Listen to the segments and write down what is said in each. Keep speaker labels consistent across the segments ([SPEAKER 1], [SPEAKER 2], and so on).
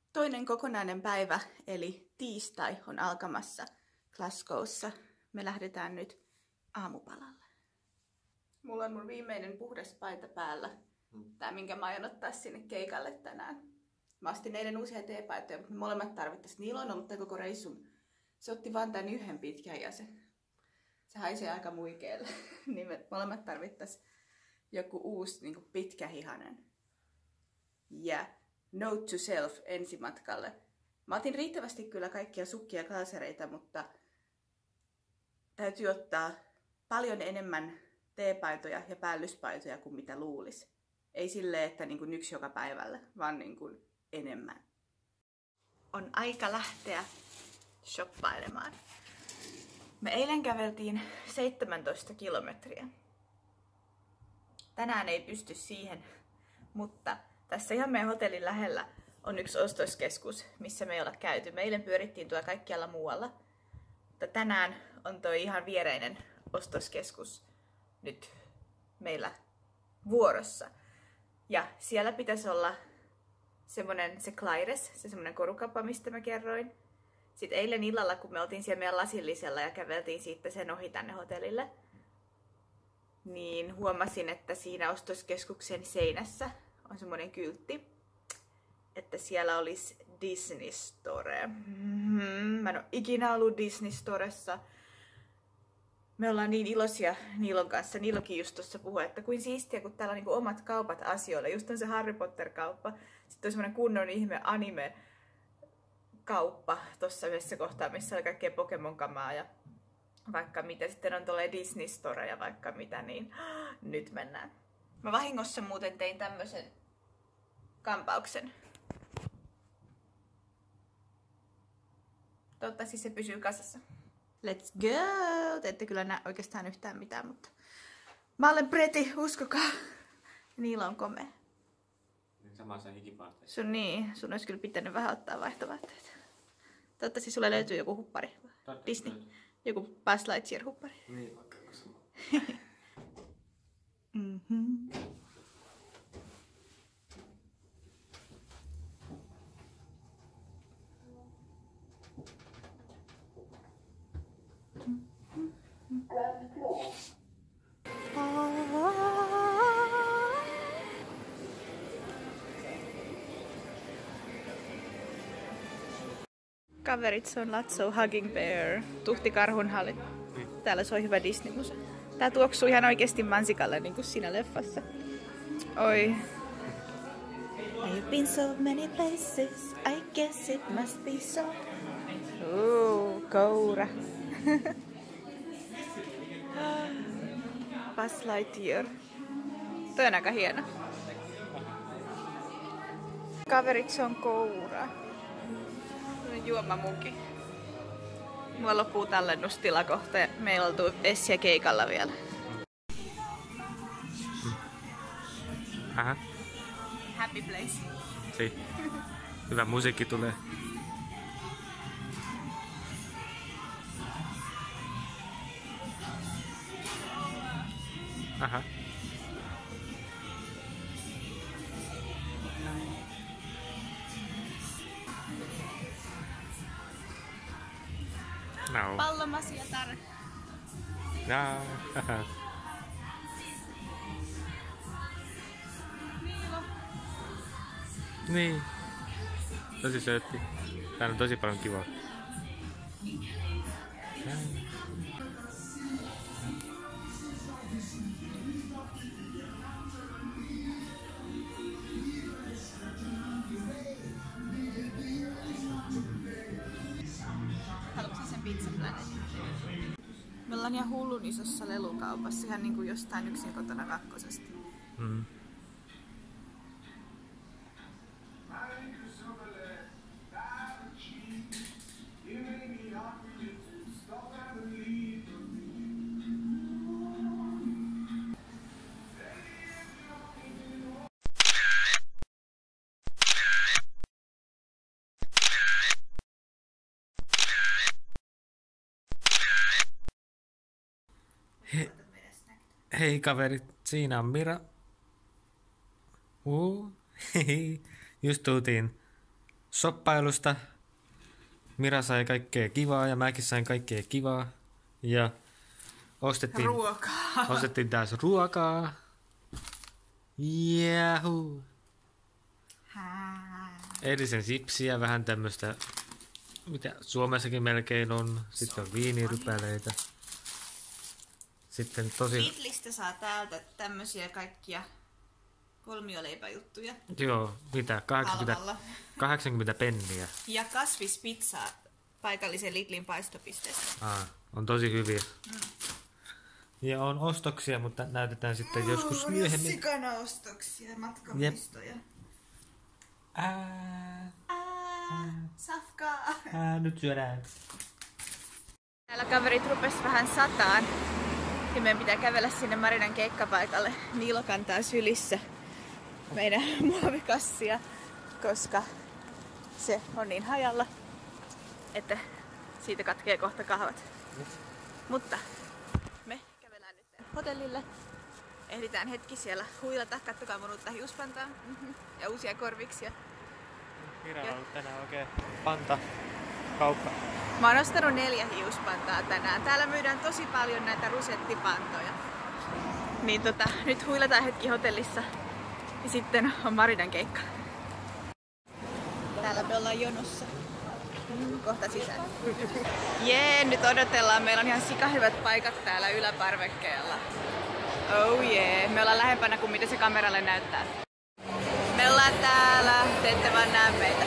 [SPEAKER 1] Toinen kokonainen päivä, eli tiistai, on alkamassa Glasgowssa. Me lähdetään nyt aamupalalle. Mulla on mun viimeinen puhdas paita päällä. Tää, minkä mä aion ottaa sinne keikalle tänään. Mä ostin eilen uusia teepaitoja, mutta me molemmat tarvittaisiin. Niillä on ollut tää koko reissun. Se otti vaan tän yhden pitkän ja se haisee aika muikeelle. Niin me molemmat tarvittaisiin joku uusi niin kuin pitkähihanen. Ja note to self ensimatkalle. Mä otin riittävästi kyllä kaikkia sukkia ja kalsareita, mutta täytyy ottaa paljon enemmän teepaitoja ja päällyspaitoja kuin mitä luulisi. Ei silleen, että niin kuin yksi joka päivälle, vaan niin kuin enemmän. On aika lähteä shoppailemaan. Me eilen käveltiin 17 kilometriä. Tänään ei pysty siihen, mutta tässä ihan meidän hotellin lähellä on yksi ostoskeskus, missä me ei olla käyty. Me eilen pyörittiin tuolla kaikkialla muualla, mutta tänään on tuo ihan viereinen ostoskeskus nyt meillä vuorossa. Ja siellä pitäisi olla se Claires, se semmoinen korukappa, mistä mä kerroin. Sitten eilen illalla, kun me oltiin siellä meidän lasillisella ja käveltiin siitä sen ohi tänne hotellille, niin huomasin, että siinä ostoskeskuksen seinässä on semmoinen kyltti, että siellä olisi Disney Store. Mä en ole ikinä ollut Disney Storessa. Me ollaan niin iloisia Niilon kanssa. Niilokin just tuossa puhui, että kuin siistiä, kun täällä on niinku omat kaupat asioille. Just on se Harry Potter-kauppa. Sitten on semmoinen kunnon ihme anime-kauppa tuossa yhdessä kohtaa, missä oli kaikkea Pokemon-kamaa ja vaikka mitä. Sitten on tuolla Disney Store ja vaikka mitä, niin nyt mennään. Mä vahingossa muuten tein tämmösen kampauksen. Toivottavasti se pysyy kasassa. Let's go! Te ette kyllä näe oikeastaan yhtään mitään, mutta mä olen pretty, uskokaa. Niillä on komea.
[SPEAKER 2] Samassa hikivaatteessa.
[SPEAKER 1] Sun olisi kyllä pitänyt vähän ottaa vaihtovaatteita. Toivottavasti sulle löytyy joku huppari. Disney. Joku Buzz Lightyear huppari.
[SPEAKER 2] Niin, vaikka sama.
[SPEAKER 1] Kaverit, se on Lotso Hugging Bear. Tuhti Karhunhalli. Täällä soi hyvä Disney-musa. Tää tuoksuu ihan oikeesti mansikalle, niin kuin siinä leffassa. Oi. I've been so many places, I guess it must be so. Koura. Buzz Lightyear. Toi on aika hieno. Kaverit, se on koura. Juomamuki. Mulla loppuu tallennustila kohta ja meillä oltu Essiä keikalla vielä.
[SPEAKER 2] Aha.
[SPEAKER 1] Happy place.
[SPEAKER 2] Si. Hyvä musiikki tulee. Aha. No.
[SPEAKER 1] Pallomasiatar.
[SPEAKER 2] No.
[SPEAKER 1] Niilo.
[SPEAKER 2] Niin. Tosi söötti. Täällä on tosi paljon kivaa.
[SPEAKER 1] Haluatko sen Pizza Planet? Me ollaan ihan hullun isossa lelukaupassa, ihan niinku jostain yksin kotona kakkosesta.
[SPEAKER 2] Hei kaverit, siinä on Mira. Hei, just tultiin shoppailusta. Mira sai kaikkea kivaa ja mäkin sain kaikkea kivaa. Ja ostettiin taas ruokaa. Jahu. Edisen sipsiä, vähän tämmöstä, mitä Suomessakin melkein on. Sitten on viinirypäleitä. Sitten tosi...
[SPEAKER 1] Lidlistä saa täältä tämmösiä kaikkia kolmioleipäjuttuja.
[SPEAKER 2] Joo, mitä? 80 penniä.
[SPEAKER 1] Ja kasvispizzaa paikallisen Lidlin paistopisteestä.
[SPEAKER 2] On tosi hyviä. Ja on ostoksia, mutta näytetään sitten joskus myöhemmin.
[SPEAKER 1] Sikana ostoksia, matkamuistoja. Safkaa.
[SPEAKER 2] Nyt syödään.
[SPEAKER 1] Täällä kaverit rupes vähän sataan. Ja meidän pitää kävellä sinne Marinan keikkapaikalle. Niilo kantaa sylissä meidän muovikassia, koska se on niin hajalla, että siitä katkee kohta kahvat. Mutta me kävelään nyt hotellille. Ehditään hetki siellä huilata. Kattokaa mun uutta hiuspantaa ja uusia korviksia.
[SPEAKER 2] Mira on ollut tänään oikein pantakauppa.
[SPEAKER 1] Mä oon ostanut 4 hiuspantaa tänään. Täällä myydään tosi paljon näitä rusettipantoja. Niin nyt huilataan hetki hotellissa ja sitten on Marinan keikka. Täällä me ollaan jonossa. Kohta sisään. Jee, nyt odotellaan. Meillä on ihan sikahyvät paikat täällä yläparvekkeella. Oh jee, me ollaan lähempänä kuin mitä se kameralle näyttää. Me ollaan täällä, te ette vaan näe meitä.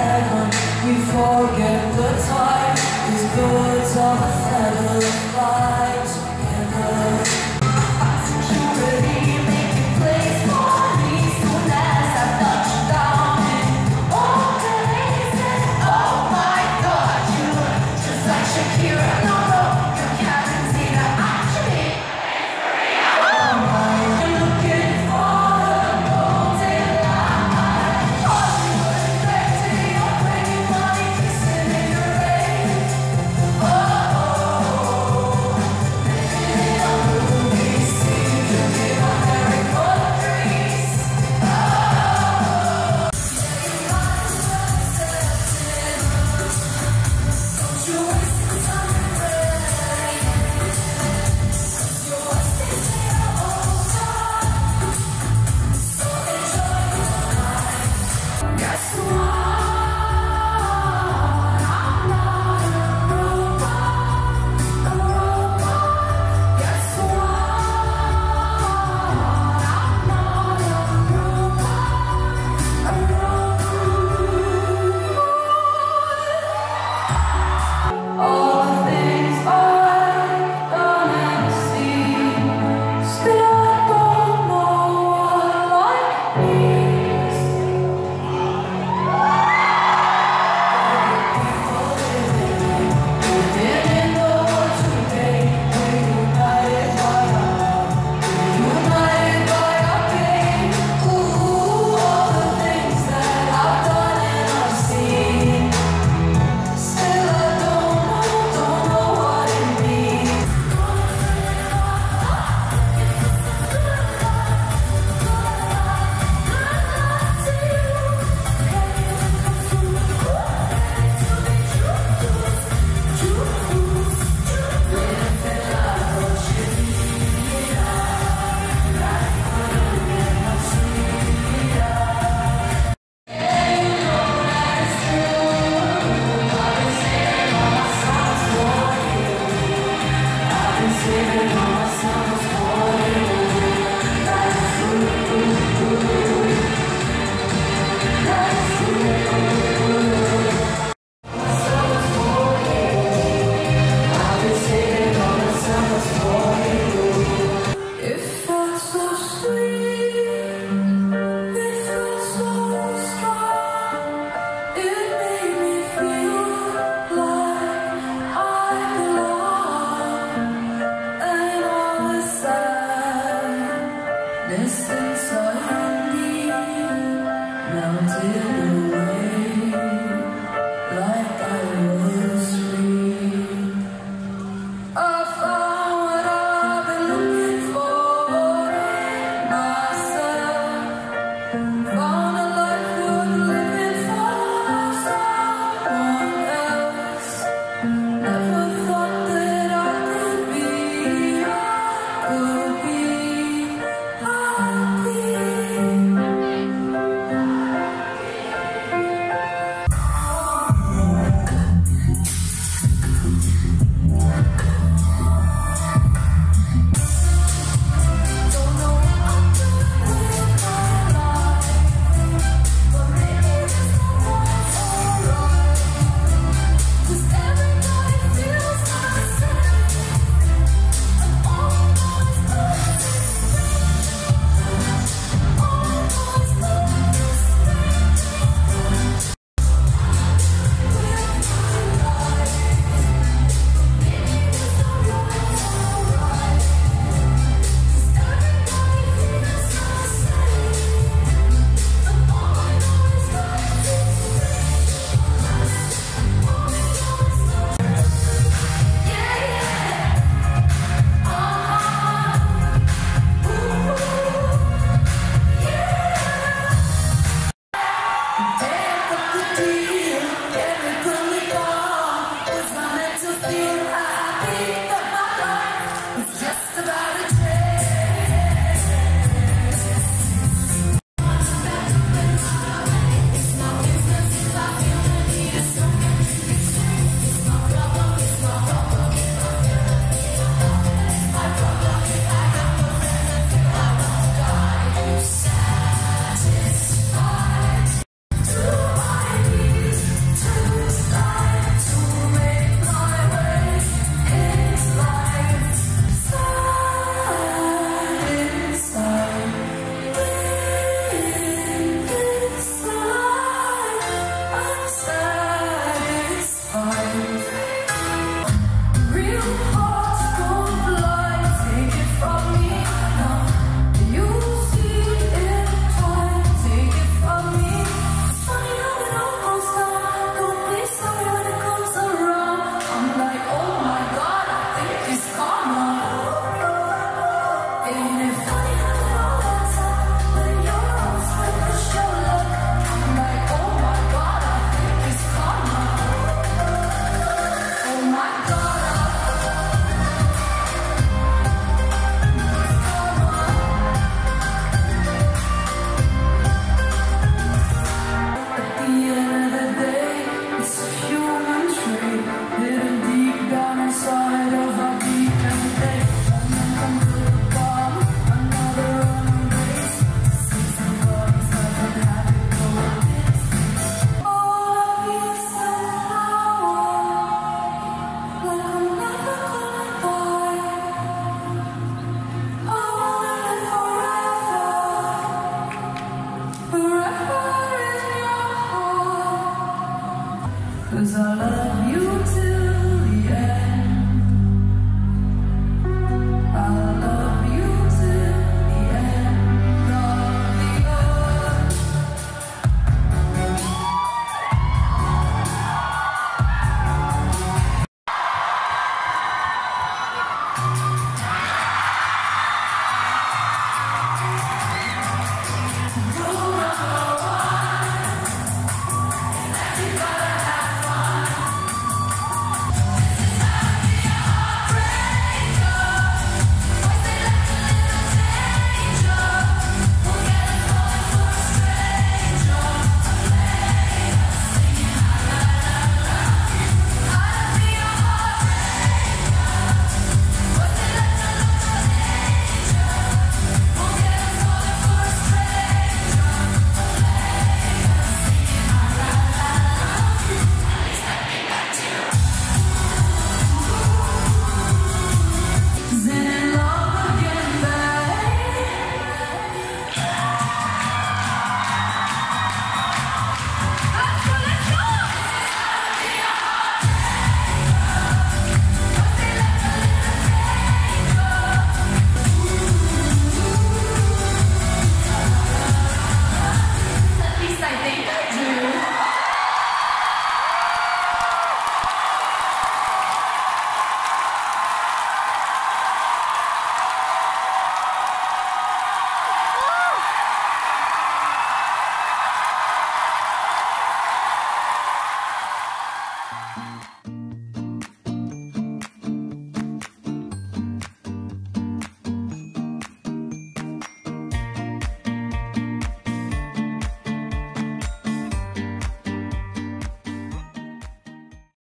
[SPEAKER 3] Forget the time, these birds of a feather fly.